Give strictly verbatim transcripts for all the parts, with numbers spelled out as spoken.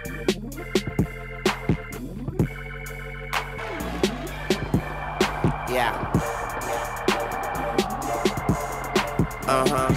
Yeah. Uh-huh.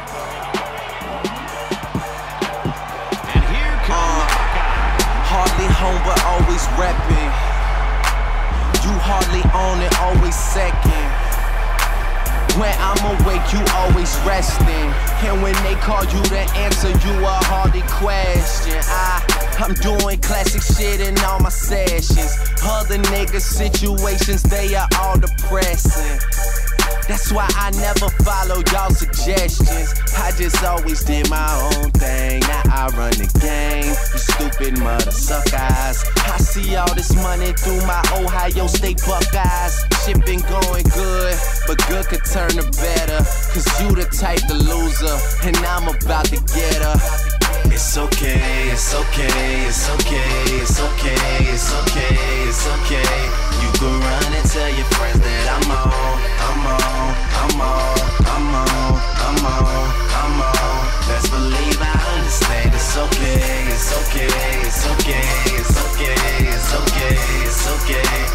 And here comes uh, hardly home but always repping. You hardly own it, always second. When I'm awake, you always resting. And when they call you to answer, you a hardly question. I, I'm doing classic shit in all my sessions. Other niggas' situations, they are all depressing. That's why I never follow y'all suggestions. I just always did my own thing. Now I run the game. You stupid mother suckers. I see all this money through my Ohio State Buckeyes. Shit been going good, but good could turn to better. Cause you the type to loser, and I'm about to get her. It's okay, it's okay, it's okay, it's okay, it's okay, it's okay. You can run and tell your friends that I'm on, I'm on, I'm on, I'm on, I'm on, I'm on. Best believe I understand. It's okay, it's okay, it's okay, it's okay, it's okay, it's okay.